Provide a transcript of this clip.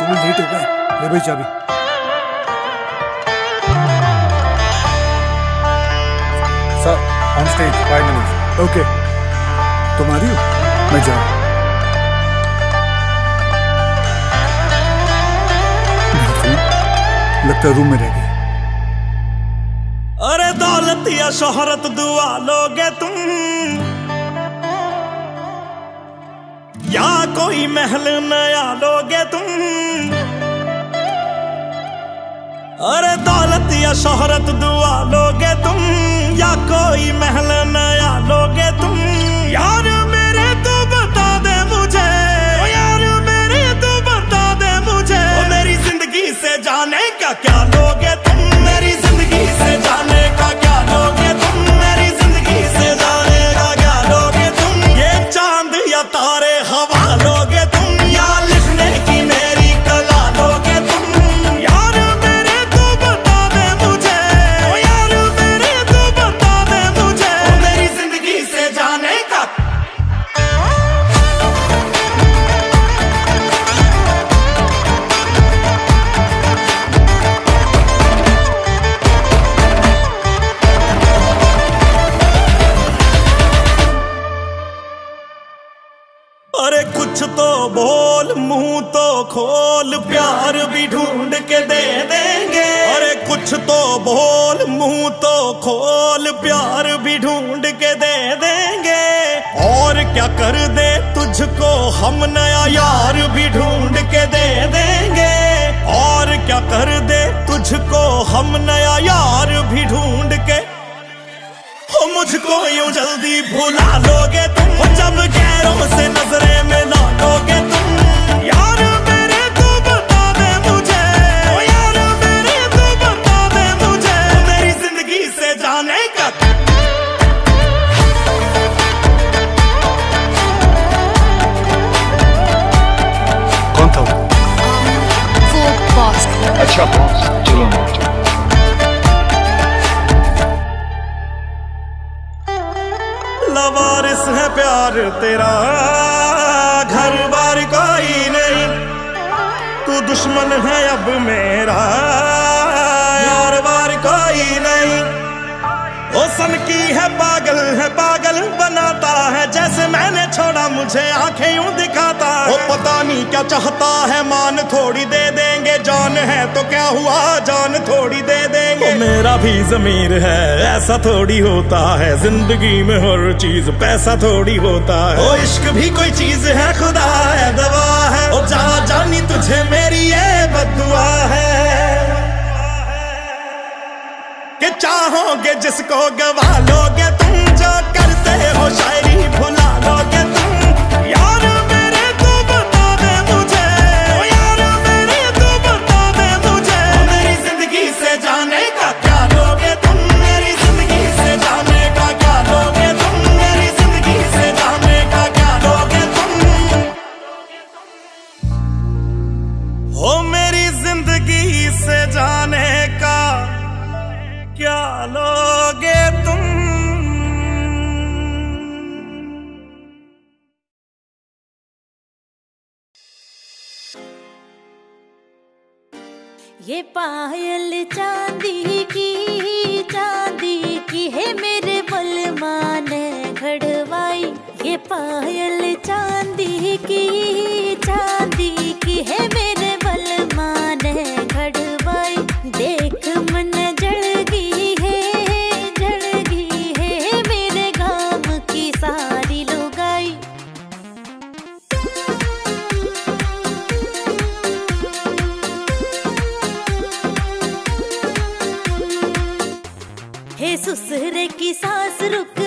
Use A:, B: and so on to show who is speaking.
A: सुनो लेट हो गए। ले भाई चाबी। Sir on stage 5 minutes. Okay तुम आ रही हो? मैं जा रहा हूँ। लगता है रूम में रह गई।
B: अरे दौलत या शोहरत दुआ लोगे तुम, या कोई महल नया लोगे तुम। अरे दौलत या शोहरत दुआ लोगे तुम, या कोई महल नया लोगे तुम। यार मेरे तू बता दे मुझे, ओ यार मेरे तू बता दे मुझे, ओ मेरी जिंदगी से जाने का क्या लोगे तुम। मेरी जिंदगी से जाने का क्या लोगे तुम। मेरी जिंदगी से जाने का क्या लोगे तुम। ये चांद या तारे हवा लोगे तुम, या लिखने की मेरी कला लोगे तुम। यार मेरे तू बता दे मुझे, ओ यार मेरे तू बता दे मुझे, ओ मेरी जिंदगी से जाने का। अरे कुछ तो बोल, मुंह तो खोल, प्यार भी ढूंढ के दे देंगे। अरे कुछ तो बोल, मुंह तो खोल, प्यार भी ढूंढ के दे देंगे। और क्या कर दे तुझको हम, नया यार भी ढूंढ के दे देंगे। और क्या कर दे तुझको हम, नया यार भी ढूंढ के। हो मुझको यूं जल्दी भुला लोगे तुम, हो जब गैरों से नजरें मिला लोगे तुम। यार मेरे तू बता दे मुझे, ओ यार मेरे तू बता दे मुझे, मेरी जिंदगी से जाने का।
A: कौन था वो?
C: बॉस।
A: अच्छा बॉस, चलो चलो।
B: लवारिस है प्यार तेरा, घर बार कोई नहीं। तू दुश्मन है अब मेरा, यार बार कोई नहीं। ओ सन की है पागल बनाता है। जैसे मैंने छोड़ा मुझे आंखें यूं दिखाता है। ओ पता नहीं क्या चाहता है, मान थोड़ी दे देंगे। जान है तो क्या हुआ, जान थोड़ी दे देंगे। ओ मेरा भी ज़मीर है, ऐसा थोड़ी होता है। जिंदगी में हर चीज पैसा थोड़ी होता है। ओ इश्क भी कोई चीज है, खुदा है दवा है। ओ जा जानी तुझे मेरी ये बद्दुआ है, कि चाहोगे जिसको गवा लोगे तुम। जो करते हो शायरी भुला लोगे तुम। यार मेरे तू बता दे मुझे, ओ यार मेरे तू बता दे मुझे, मेरी जिंदगी से जाने का क्या लोगे तुम। मेरी जिंदगी से जाने का क्या लोगे तुम। मेरी जिंदगी से जाने का क्या लोगे तुम। हो मेरी जिंदगी से जाने का क्या लोगे तुम।
C: ये पायल चांदी की है, मेरे बलमा ने घड़वाई। ये पायल चांदी की है, मेरे बलमा ने घड़वाई। देख मन जल गई है मेरे गाम की सारी लुगाई। हे ससुर की सास रुक